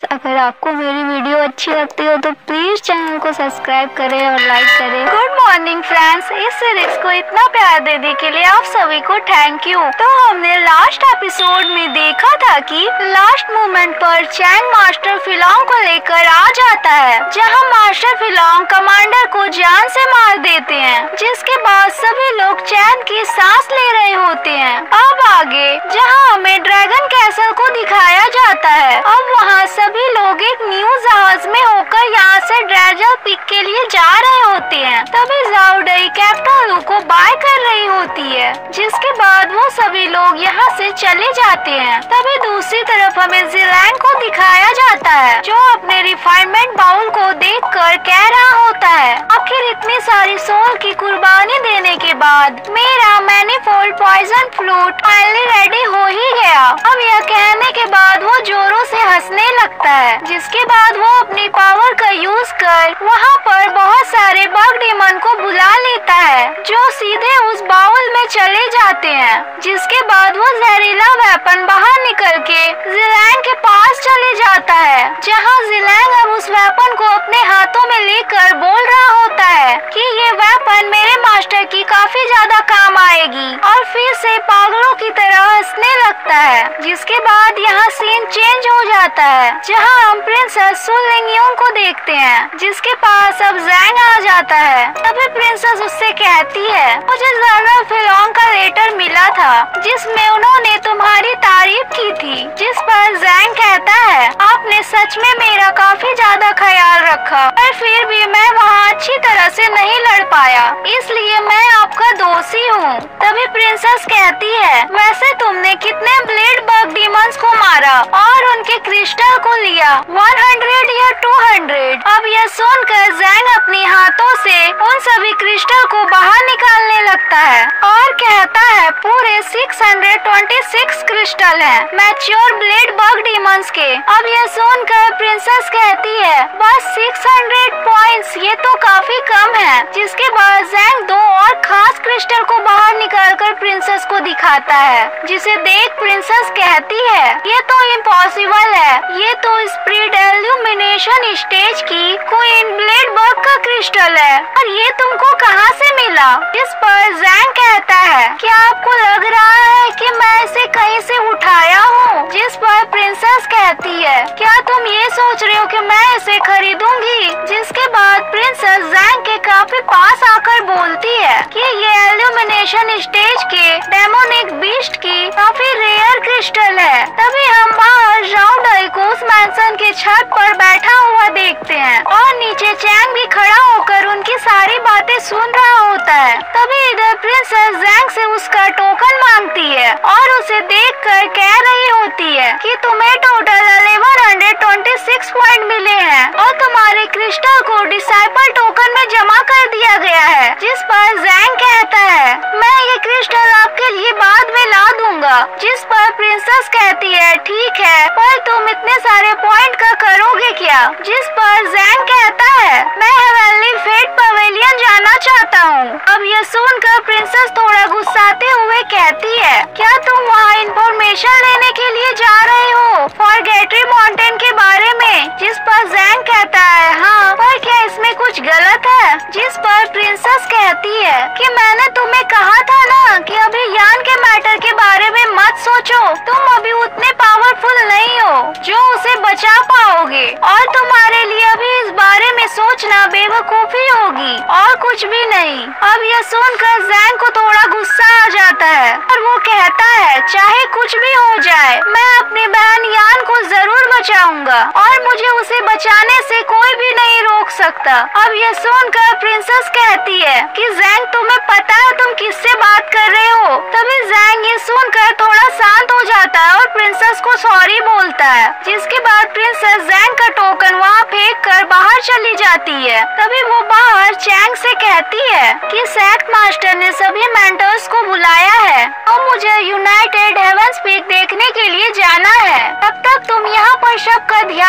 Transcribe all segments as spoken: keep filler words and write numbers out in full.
अगर आपको मेरी वीडियो अच्छी लगती हो तो प्लीज चैनल को सब्सक्राइब करें और लाइक करें। गुड मॉर्निंग फ्रेंड्स, इस सीरीज को इतना प्यार देने के लिए आप सभी को थैंक यू। तो हमने लास्ट एपिसोड में देखा था कि लास्ट मोमेंट पर चैंग मास्टर फिलोंग को लेकर आ जाता है, जहां मास्टर फिलोंग कमांडर को जान से मार देते हैं, जिसके बाद सभी लोग चैन की सांस ले रहे होते हैं। अब आगे जहां हमें ड्रैगन कैसल को दिखाया जाता है, अब वहां सभी लोग एक न्यू जहाज में होकर यहाँ से ड्रैजल पिक के लिए जा रहे होते हैं। तभी ज़ाओडई कैप्टन लू को बाय कर रही होती है, जिसके बाद वो सभी लोग यहाँ से चले जाते हैं। तभी दूसरी तरफ हमें ज़िलैंग को दिखाया जाता है, जो अपने रिफाइनमेंट बाउल को देखकर कह रहा होता है, आखिर इतनी सारी सोल की कुर्बानी देने के बाद मेरा manifold poison flute finally ready हो ही गया। अब यह कहने के बाद वो जोरों से हंसने लगता है, जिसके बाद वो अपनी पावर का यूज कर वहाँ पर बहुत सारे बग डीमन को बुला लेता है, जो सीधे उस बाउल में चले जाते हैं। जिसके बाद वो जहरीला वेपन बाहर निकल के ज़िलैंग के पास चले जाता है, जहाँ ज़िलैंग अब उस वेपन को अपने हाथों में लेकर बोल रहा होता है कि ये वेपन मेरे मास्टर की काफी ज्यादा काम आएगी, और फिर से पागलों की तरह हंसने लगता है। जिसके बाद यहाँ सीन चेंज हो जाता है, जहाँ हम प्रिंसेस सु लिंगयूंग को देखते हैं, जिसके पास अब ज़ैंग आ जाता है। तभी प्रिंसेस उससे कहती है, मुझे जनरल फिलोंग का लेटर मिला था, जिसमें उन्होंने तुम्हारी तारीफ की थी। जिस पर ज़ैंग कहता है, आपने सच में मेरा काफी ज्यादा ख्याल रखा, पर फिर भी मैं वहाँ अच्छी तरह से नहीं लड़ पाया, इसलिए मैं आपका दोषी हूँ। तभी प्रिंसेस कहती है, वैसे तुमने कितने ब्लेड बग डीमंस को मारा और उनके क्रिस्टल को लिया, सौ या दो सौ? अब यह सुनकर ज़ैंग अपनी हाथों से उन सभी क्रिस्टल को बाहर निकालने लगता है और कहता है, पूरे छह सौ छब्बीस क्रिस्टल हैं, मैच्योर ब्लेड बग डीमंस के। अब यह सुनकर प्रिंसेस कहती है, बस छह सौ पॉइंट्स, ये तो काफी कम है। जिसके बाद ज़ैंग दो और खास क्रिस्टल को बाहर निकालकर प्रिंसेस को दिखाता है, जिसे देख प्रिंसेस कहती है, ये तो इम्पॉसिबल है, ये तो स्प्रिट इल्यूमिनेशन स्टेज की क्वीन ब्लेड बग का क्रिस्टल है, और ये तुमको कहाँ से मिला? जिस पर ज़ैंग कहता है, क्या आपको लग रहा है कि मैं इसे कहीं से उठाया हूँ? जिस पर प्रिंसेस कहती है, क्या तुम ये सोच रहे हो कि मैं इसे खरीदूंगी? जिसके बाद प्रिंसेस ज़ैंग के काफी पास आकर बोलती है कि ये इल्यूमिनेशन स्टेज के डेमोनिक बीस्ट की काफी रेयर क्रिस्टल है। तभी हम बाहर ज़ाओडई को उस मैंसन के छत पर बैठा हुआ देखते हैं, और नीचे चैंग भी खड़ा होकर उनकी सारी बातें सुन रहा होता है। तभी इधर प्रिंसेस ज़ैंग से उसका टोकन मांगती है, और उसे देखकर कह रही होती है कि तुम्हें टोटल ग्यारह सौ छब्बीस पॉइंट मिले हैं, और तुम्हारे क्रिस्टल को डिसाइपल टोकन में जमा कर दिया गया है। जिस पर ज़ैंग कहता है, मैं ये क्रिस्टल आपके लिए बाद में ला दूंगा। जिस पर प्रिंसेस कहती है, ठीक है, पर तुम इतने सारे पॉइंट का करोगे क्या? जिस पर ज़ैंग कहता है, मैं हेवनली फेट पवेलियन जाना चाहता हूँ। अब यह सुनकर प्रिंसेस थोड़ा गुस्साते हुए कहती है, क्या तुम वहाँ इंफॉर्मेशन लेने के लिए जा रहे हो फॉरगेटरी माउंटेन के बारे में? जिस पर ज़ैंग कहता है, हाँ, पर क्या इसमें कुछ गलत है? जिस पर प्रिंसेस कहती है कि मैंने तुम्हें कहा था ना कि अभी यान के मैटर के बारे में मत सोचो, तुम अभी उतने पावरफुल नहीं हो जो उसे बचा पाओगे, और तुम्हारे लिए अभी इस बारे में सोचना बेवकूफी होगी और कुछ भी नहीं। अब यह सुनकर ज़ैंग को थोड़ा गुस्सा आ जाता है, और वो कहता है, चाहे कुछ भी हो जाए, मैं अपनी बहन यान को जरूर बचाऊंगा, और मुझे उसे बचाने से कोई भी नहीं रोक सकता। अब यह सुनकर प्रिंसेस कहती है कि ज़ैंग तुम्हें पता है तुम किससे बात कर रहे हो? तभी ज़ैंग ये सुनकर थोड़ा शांत हो जाता है और प्रिंसेस को सॉरी बोलता है। जिसके बाद प्रिंसेस ज़ैंग का टोकन वहाँ फेंक कर बाहर चली जाती है। तभी वो बाहर चैंग से कहती है कि सेक्ट मास्टर ने सभी मेंटर्स को बुलाया है, और मुझे यूनाइटेड हेवंस पीक देखने के लिए जाना है। तब तक तुम यहाँ पर सबका ध्यान रखो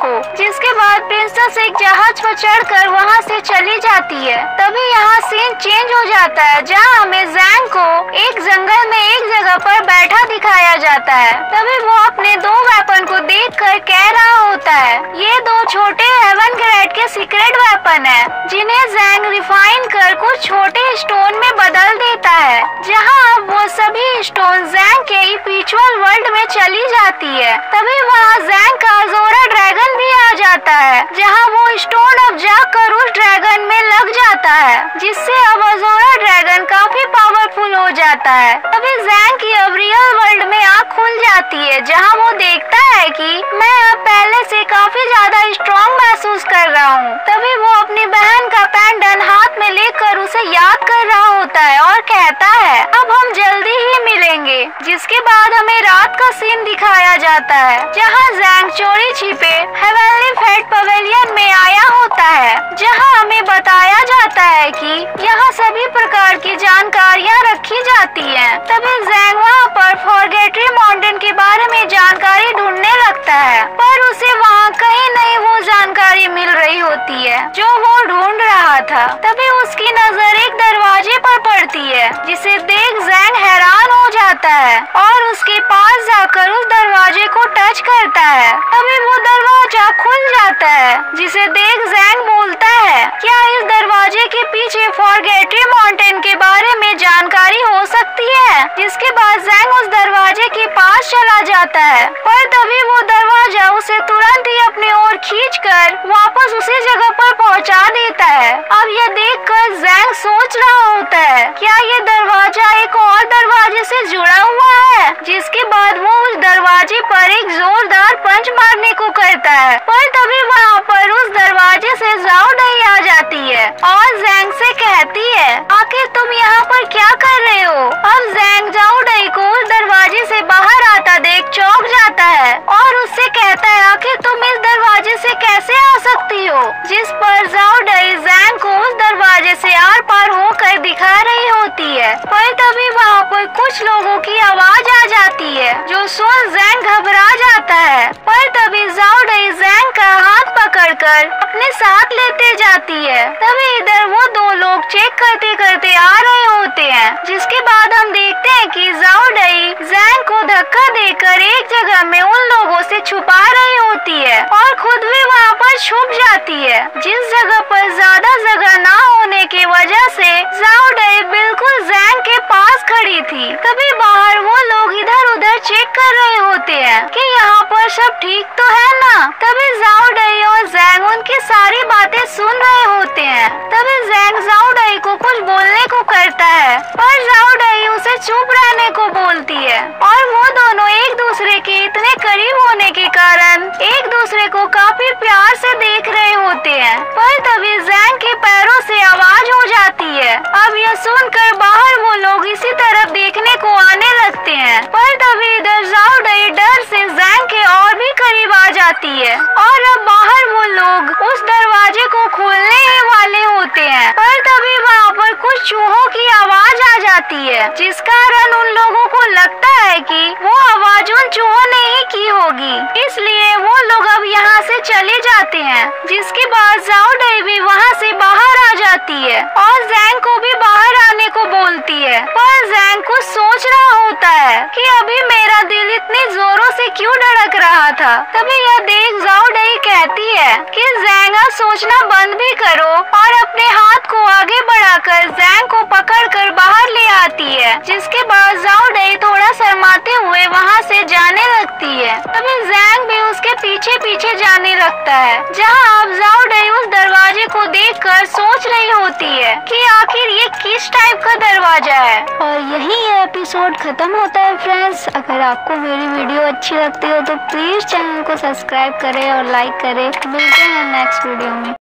को, जिसके बाद प्रिंसेस एक जहाज पर चढ़कर वहाँ से चली जाती है। तभी यहाँ सीन चेंज हो जाता है, जहाँ हमें ज़ैंग को एक जंगल में एक जगह पर बैठा दिखाया जाता है। तभी वो अपने दो वेपन को देखकर कह रहा होता है, ये दो छोटे हेवन ग्रेड के सीक्रेट वेपन है, जिन्हें ज़ैंग रिफाइन कर कुछ छोटे स्टोन में बदल देता है, जहाँ अब वो सभी स्टोन ज़ैंग के स्पिरिचुअल वर्ल्ड में चली जाती है। तभी वहाँ ज़ैंग का अज़ोरा ड्रैगन भी आ जाता है, जहाँ वो स्टोन अब जाकर उस ड्रैगन में लग जाता है, जिससे अब अज़ोरा ड्रैगन काफी पावरफुल हो जाता है। तभी ज़ैंग की अब रियल वर्ल्ड में आँख खुल जाती है, जहाँ वो देखता है कि मैं अब पहले से काफी ज्यादा स्ट्रॉन्ग महसूस कर रहा हूँ। तभी वो अपनी बहन का पेंडेंट हाथ में लेकर उसे याद कर रहा होता है और कहता है, अब हम जल्दी ही मिलेंगे। जिसके बाद हमें रात का सीन दिखाया जाता है, जहाँ ज़ैंग चोरी छिपे हेवनली फेट पवेलियन में आया होता है, जहाँ हमें बताया जाता है कि यहाँ सभी प्रकार की जानकारियाँ रखी जाती हैं। तभी ज़ैंग वहाँ पर फॉरगेटरी माउंटेन के बारे में जानकारी ढूंढने लगता है, पर उसे वहाँ कहीं नहीं वो जानकारी मिल रही होती है जो वो ढूंढ रहा था। तभी उसकी नजर एक दरवाजे पर पड़ती है, जिसे देख ज़ैंग हैरान हो जाता है और उसके पास जाकर उस दरवाजे को टच करता है। तभी वो दरवाजा खुल जाता है, जिसे देख ज़ैंग बोलता है, क्या इस दरवाजे के पीछे फॉरगेटरी माउंटेन के बारे में जानकारी हो सकती है? जिसके बाद ज़ैंग उस दरवाजे के पास चला जाता है, पर तभी वो दरवाजा उसे तुरंत ही अपनी ओर खींचकर वापस उसी जगह पर पहुंचा देता है। अब यह देखकर ज़ैंग सोच रहा होता है, क्या ये दरवाजा एक और दरवाजे से जुड़ा हुआ है? जिसके बाद वो उस दरवाजे पर एक जोरदार पंच मारने को करता है, पर तभी वहाँ पर उस दरवाजे से ज़ाओ डई आ जाती है और ज़ैंग से कहती है, आखिर तुम यहाँ पर क्या कर रहे हो? अब ज़ैंग ज़ाओ डई को उस दरवाजे से बाहर आता देख चौंक जाता है और उससे कहता है, आखिर तुम इस दरवाजे से कैसे आ सकती हो? जिस पर ज़ाओ डई ज़ैंग को उस दरवाजे से आर पार होकर दिखा रही होती है, पर तभी वहाँ पर कुछ लोगों की आवाज आ जाती है, जो सुन ज़ैंग घबरा जाता है। पर तभी ज़ाओ डई ज़ैंग का हाथ पकड़कर अपने साथ लेते जाती है। तभी इधर वो दो लोग चेक करते करते आ रहे होते हैं, जिसके बाद हम देखते हैं कि ज़ाओ डई ज़ैंग को धक्का देकर एक जगह में उन लोगों से छुपा रही होती है और खुद भी वहाँ पर छुप जाती है, जिस जगह पर ज्यादा जगह ना होने की वजह से ज़ाओ डई बिल्कुल ज़ैंग के पास खड़ी थी। तभी बाहर वो लोग इधर उधर चेक कर रहे होते हैं कि यहाँ पर सब ठीक तो है ना। तभी ज़ाओ डई और ज़ैंग उनकी सारी बातें सुन रहे होते हैं। तभी ज़ैंग ज़ाओ डई को कुछ बोलने को करता है, पर ज़ाओ डई उसे चुप रहने को बोलती है और वो दोनों एक दूसरे के इतने करीब होने के कारण एक दूसरे को काफी प्यार से देख रहे होते हैं। पर तभी ज़ैंग के पैरों से आवाज हो जाती है। अब यह सुनकर बाहर वो लोग इसी तरफ देखने को आने लगते हैं, पर तभी इधर ज़ाओ डई डर से ज़ैंग के और भी करीब आ जाती है और अब बाहर वो लोग उस दरवाजे को खोलने ही वाले होते हैं, पर तभी वहाँ पर कुछ चूहों की आवाज आ जाती है, जिस कारण उन लोगों को लगता है कि वो आवाज उन चूहों ने ही की होगी, इसलिए वो लोग अब यहाँ से चले जाते हैं। जिसके बाद ज़ाओ डई भी वहाँ से बाहर आ जाती है और ज़ैंग को भी बाहर आने को बोलती है, पर ज़ैंग कुछ सोच रहा होता है कि अभी मेरा दिल इतने जोरों से क्यों धड़क रहा था। तभी यह देख ज़ाओ डई कहती है कि ज़ैंग अब सोचना बंद भी करो और अपने हाथ को आगे बढ़ाकर ज़ैंग को पकड़कर बाहर ले आती है। जिसके बाद ज़ाओ डई थोड़ा शर्माते हुए वहाँ से जाने लगती है। तभी ज़ैंग भी उसके पीछे पीछे जाने लगता है, जहाँ अब ज़ाओ डई उस दरवाजे को देखकर सोच रही होती है कि आखिर ये किस टाइप का दरवाजा है। और यही ये एपिसोड खत्म होता है फ्रेंड्स। अगर आपको मेरी वीडियो अच्छी लगती हो तो प्लीज चैनल को सब्सक्राइब करें और लाइक करें। मिलते हैं नेक्स्ट वीडियो में।